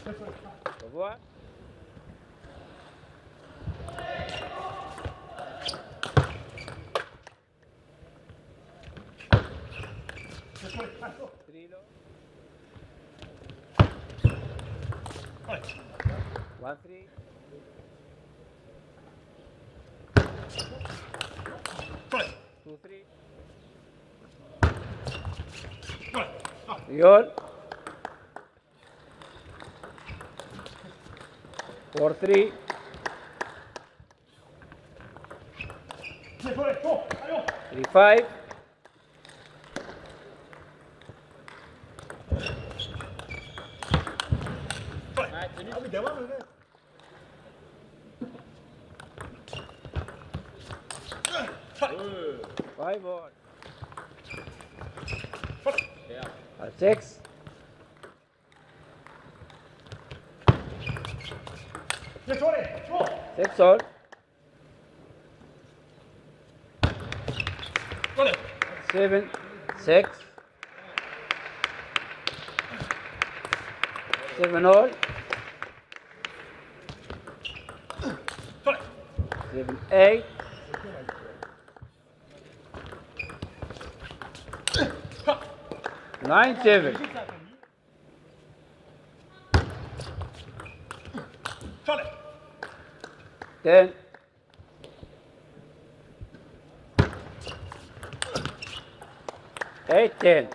Au revoir. Trilo. 1-3. 2-3. Real. 4-3. 3-5. 5-all. 6. 6-all. 7. 6. 7-all. 7-8. 9-7. 10. 8-10.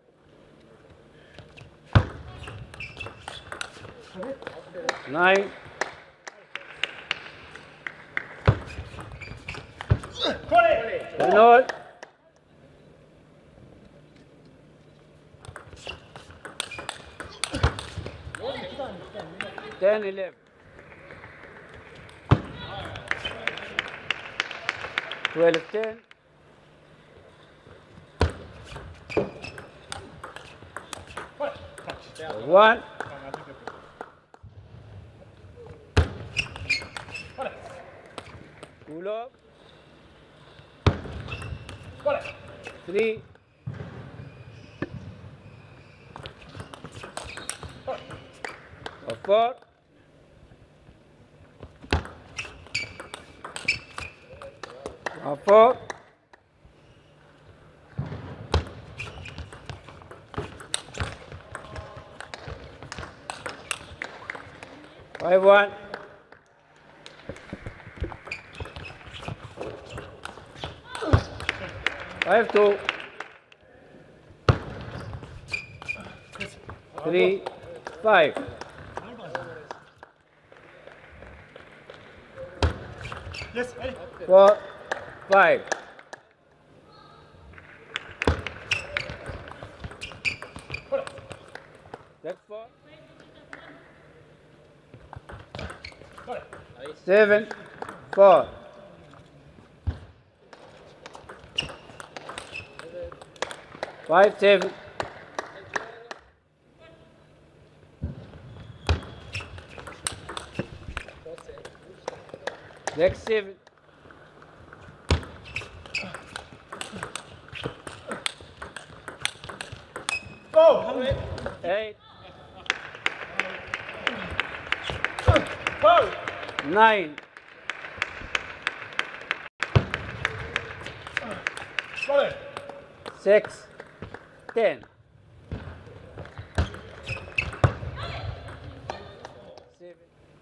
9. 10-all. 10-11. 12-10. 1. 2 love. 3. 4. 4. 5-1. 5-2. 3-5. 4-5. 6-4. 7-4. 5-7. 6-7. 8. 9. 6. 10. 7.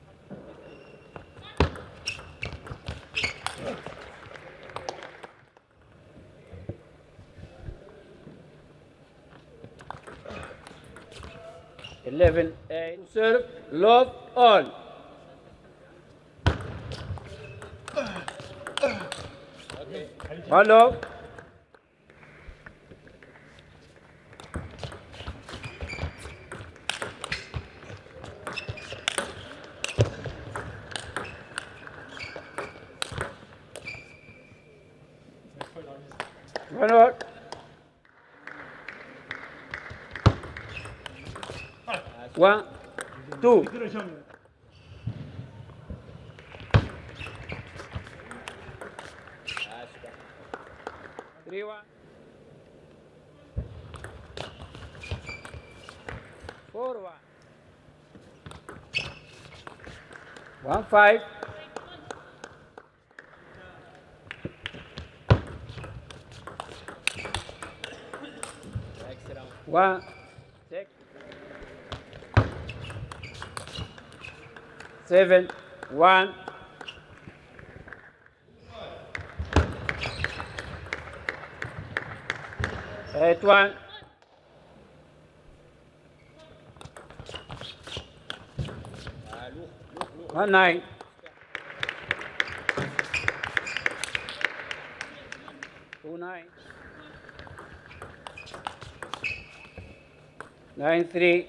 11. 8. Serve. Love all. One love. 1 all. 1, 2. 3-1. 4-1. 1-5. Next round. 1-6. 7-1. 8-1. 1-9. 2-9. 9-3.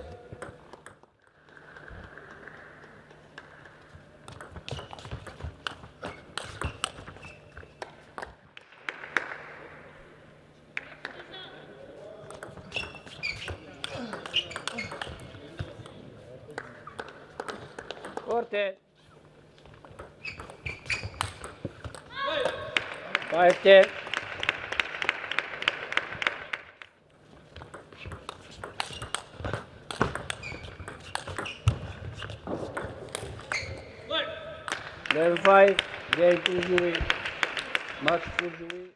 4-10. 5-10. 11-5. Game pour jouer. Match pour jouer.